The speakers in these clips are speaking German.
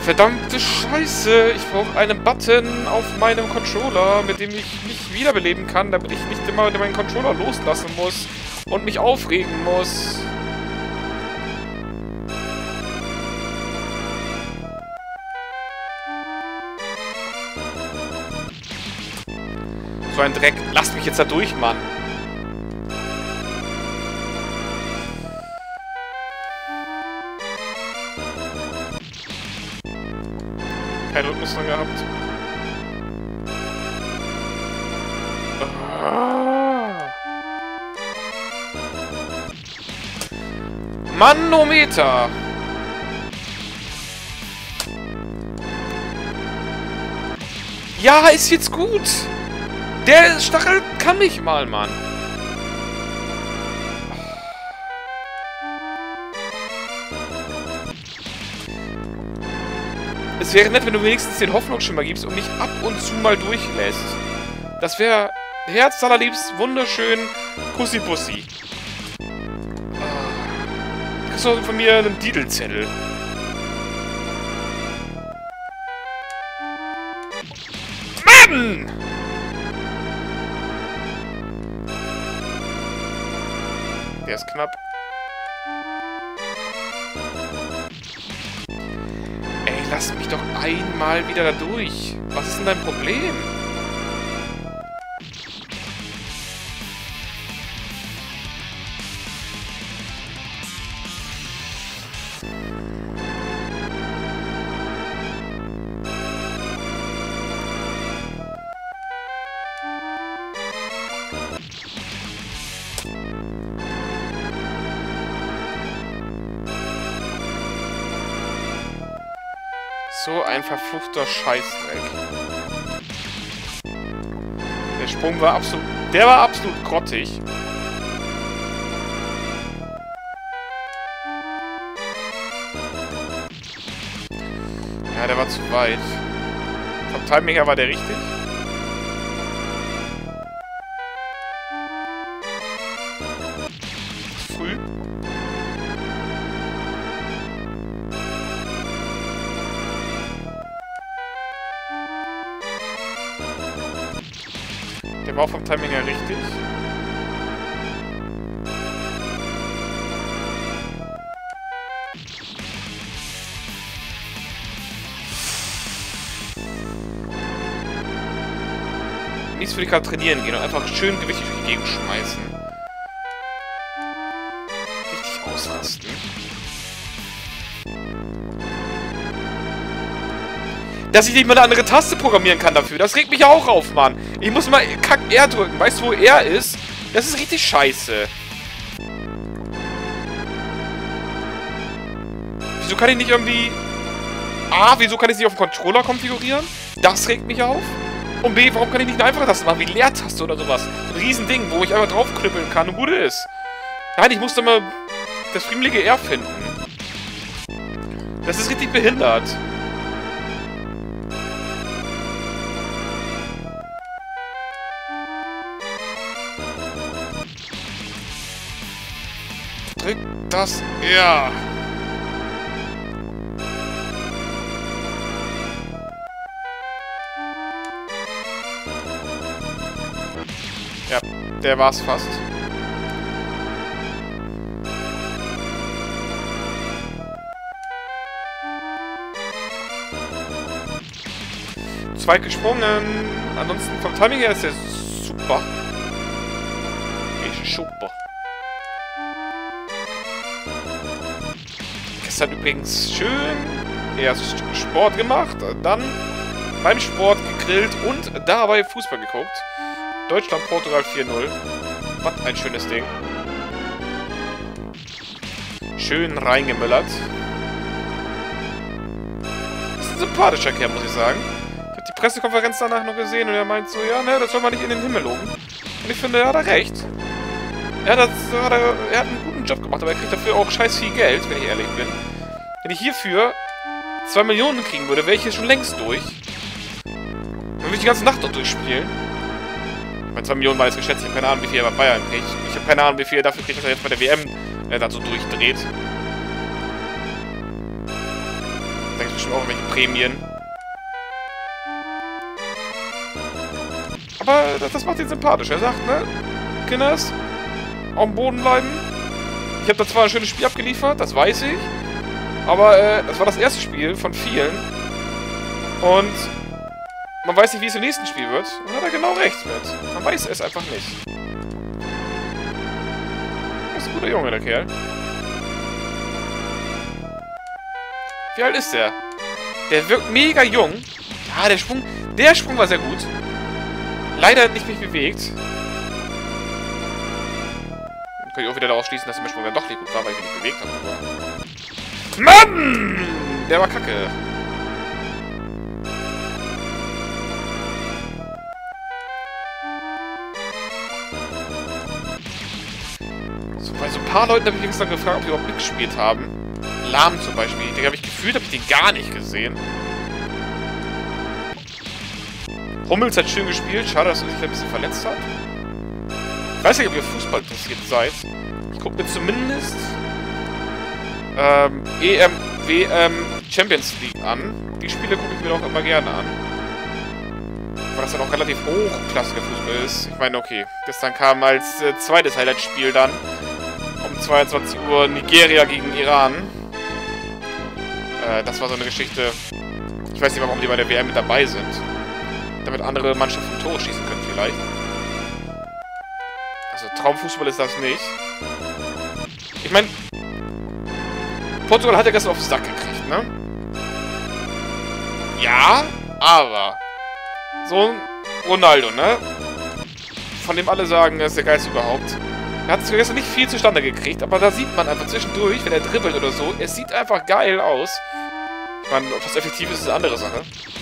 Verdammte Scheiße! Ich brauche einen Button auf meinem Controller, mit dem ich mich wiederbeleben kann, damit ich nicht immer meinen Controller loslassen muss und mich aufregen muss. So ein Dreck. Lasst mich jetzt da durch, Mann. Keinen Rhythmus dran gehabt. Ah. Manometer! Ja, ist jetzt gut! Der Stachel kann mich mal, Mann! Es wäre nett, wenn du wenigstens den Hoffnungsschimmer gibst und mich ab und zu mal durchlässt. Das wäre herzallerliebst wunderschön Kussi-Bussi. Kriegst du von mir einen Didelzettel? Mann! Der ist knapp. Lass mich doch einmal wieder da durch. Was ist denn dein Problem? So ein verfluchter Scheißdreck. Der Sprung war absolut... Der war absolut grottig. Ja, der war zu weit. Vom Timing her war der richtig. Früh. Der war auch vom Timing her richtig. Mies würde ich gerade trainieren gehen und einfach schön gewichtig durch die Gegend schmeißen. Richtig ausrasten. Dass ich nicht mal eine andere Taste programmieren kann dafür. Das regt mich auch auf, Mann. Ich muss mal Kack R drücken. Weißt du, wo R ist? Das ist richtig scheiße. Wieso kann ich nicht irgendwie... A, wieso kann ich es nicht auf dem Controller konfigurieren? Das regt mich auf. Und B, warum kann ich nicht eine einfache Taste machen, wie Leertaste oder sowas? So ein Riesending, wo ich einfach draufknüppeln kann und gut ist. Nein, ich muss da mal das friemelige R finden. Das ist richtig behindert. Drück das R. Ja, der war's fast. Zwei gesprungen. Ansonsten vom Timing her ist der super. Super. Gestern übrigens schön erst Sport gemacht, dann beim Sport gegrillt und dabei Fußball geguckt. Deutschland, Portugal 4-0. Was ein schönes Ding. Schön reingemüllert. Ist ein sympathischer Kerl, muss ich sagen. Ich habe die Pressekonferenz danach noch gesehen und er meint so, ja, ne, das soll man nicht in den Himmel loben. Und ich finde, er hat da recht. Er hat einen guten Job gemacht, aber er kriegt dafür auch scheiß viel Geld, wenn ich ehrlich bin. Wenn ich hierfür 2 Millionen kriegen würde, wäre ich hier schon längst durch. Dann würde ich die ganze Nacht dort durchspielen. Meine 2 Millionen war jetzt geschätzt, ich habe keine Ahnung, wie viel er bei Bayern kriegt. Ich habe keine Ahnung, wie viel er dafür kriegt, dass er jetzt bei der WM dann so durchdreht. Da gibt es bestimmt auch irgendwelche Prämien. Aber das macht ihn sympathisch. Er sagt, ne, Kinders, auf dem Boden bleiben. Ich habe da zwar ein schönes Spiel abgeliefert, das weiß ich. Aber das war das erste Spiel von vielen. Und man weiß nicht, wie es im nächsten Spiel wird. Und hat er genau recht mit. Man weiß es einfach nicht. Das ist ein guter Junge, der Kerl. Wie alt ist der? Der wirkt mega jung. Ja, der Sprung war sehr gut. Leider nicht mich bewegt. Dann kann ich auch wieder daraus schließen, dass der Sprung dann doch nicht gut war, weil ich mich nicht bewegt habe. Mann! Der war kacke. So, bei so ein paar Leuten habe ich übrigens dann gefragt, ob die überhaupt mitgespielt haben. Lahm zum Beispiel. Den habe ich gefühlt, habe ich den gar nicht gesehen. Hummels hat schön gespielt. Schade, dass er sich ein bisschen verletzt hat. Ich weiß nicht, ob ihr Fußball interessiert seid. Ich gucke mir zumindest EM, WM, Champions League an. Die Spiele gucke ich mir doch immer gerne an. Weil das dann auch relativ hochklassiger Fußball ist. Ich meine, okay, das dann kam als zweites Highlight-Spiel dann. Um 22 Uhr Nigeria gegen Iran. Das war so eine Geschichte. Ich weiß nicht mal, warum die bei der WM mit dabei sind. Damit andere Mannschaften Tore schießen können vielleicht. Also Traumfußball ist das nicht. Ich meine, Portugal hat ja gestern auf den Sack gekriegt, ne? Ja, aber so ein Ronaldo, ne? Von dem alle sagen, er ist der Geist überhaupt. Er hat gestern nicht viel zustande gekriegt, aber da sieht man einfach zwischendurch, wenn er dribbelt oder so, es sieht einfach geil aus. Ich meine, ob das effektiv ist, ist eine andere Sache.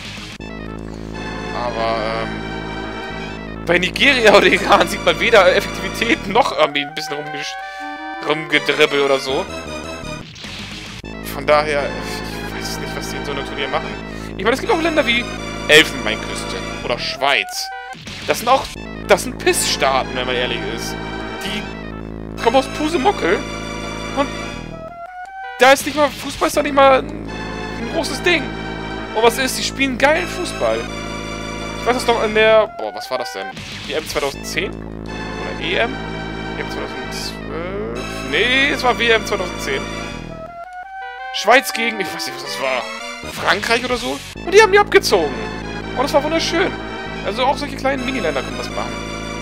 Aber, bei Nigeria oder Iran sieht man weder Effektivität noch irgendwie ein bisschen rumgedribbelt oder so. Von daher, ich weiß nicht, was die in so einem Turnier machen. Ich meine, es gibt auch Länder wie Elfenbeinküste oder Schweiz. Das sind Pissstaaten, wenn man ehrlich ist. Die kommen aus Pusemuckel und da ist nicht mal, Fußball ist da nicht mal ein großes Ding. Und was ist, die spielen geilen Fußball. Ich weiß das noch in der... Boah, was war das denn? EM 2010? Oder EM? EM 2012? Nee, es war WM 2010. Schweiz gegen... Ich weiß nicht, was das war. Frankreich oder so. Und die haben die abgezogen. Und das war wunderschön. Also auch solche kleinen Miniländer können das machen.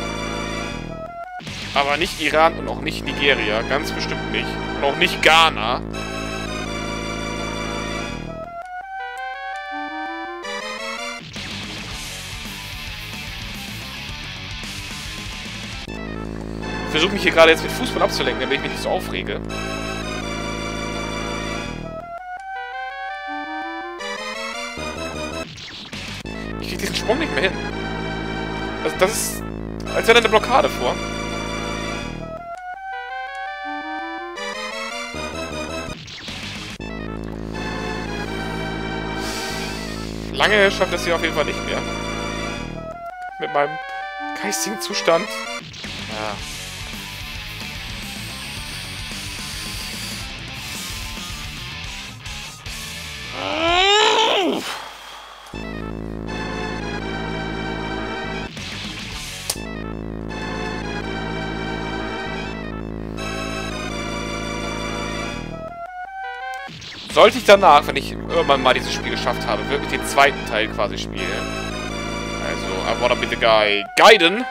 Aber nicht Iran und auch nicht Nigeria. Ganz bestimmt nicht. Und auch nicht Ghana. Ich versuche mich hier gerade jetzt mit Fußball abzulenken, damit ich mich nicht so aufrege. Ich kriege diesen Sprung nicht mehr hin. Also das ist, als wäre da eine Blockade vor. Lange schafft das hier auf jeden Fall nicht mehr. Mit meinem geistigen Zustand. Ja. Sollte ich danach, wenn ich irgendwann mal dieses Spiel geschafft habe, wirklich den zweiten Teil quasi spielen. Also, I wanna be the guy. Gaiden.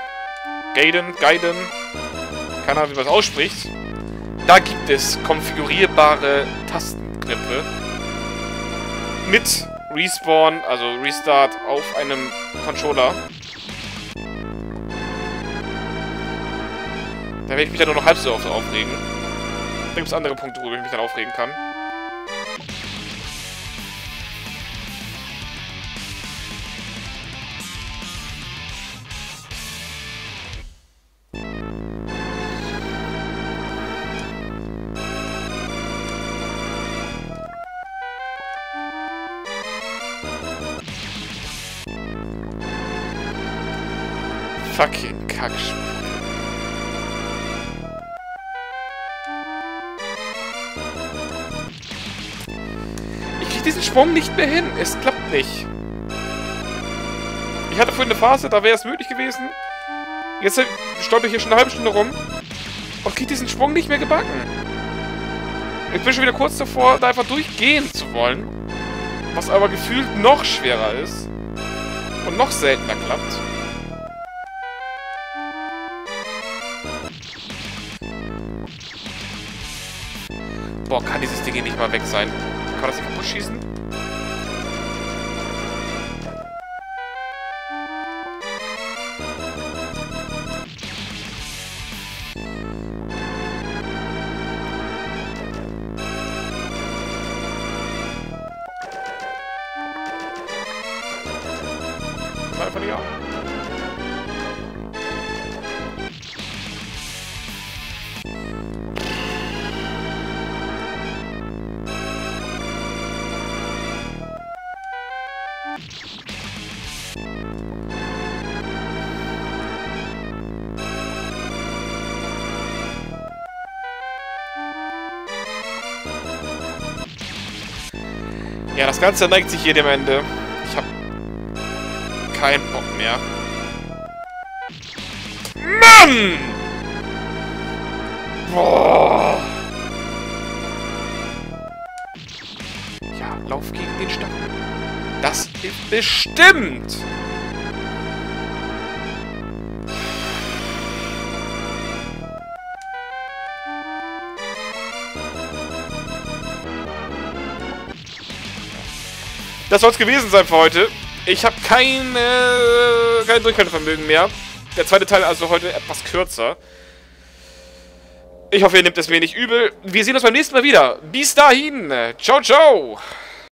Keine Ahnung, wie man es ausspricht. Da gibt es konfigurierbare Tastengriffe. Mit Respawn, also Restart auf einem Controller. Da werde ich mich dann nur noch halb so oft aufregen. Da gibt es andere Punkte, worüber ich mich dann aufregen kann. Fucking Kackspiel. diesen Sprung nicht mehr hin. Es klappt nicht. Ich hatte vorhin eine Phase, da wäre es möglich gewesen. Jetzt stolper ich hier schon eine halbe Stunde rum und kriege diesen Sprung nicht mehr gebacken. Ich bin schon wieder kurz davor, da einfach durchgehen zu wollen. Was aber gefühlt noch schwerer ist. Und noch seltener klappt. Boah, kann dieses Ding hier nicht mal weg sein? Kann das nicht kaputt schießen? Einfach nicht auf. Ja, das Ganze neigt sich hier dem Ende. Ich hab keinen Bock mehr. Mann! Boah! Ja, lauf gegen den Stachel. Das ist bestimmt! Das soll es gewesen sein für heute. Ich habe kein Durchhaltevermögen mehr. Der zweite Teil also heute etwas kürzer. Ich hoffe, ihr nehmt es mir nicht übel. Wir sehen uns beim nächsten Mal wieder. Bis dahin. Ciao, ciao.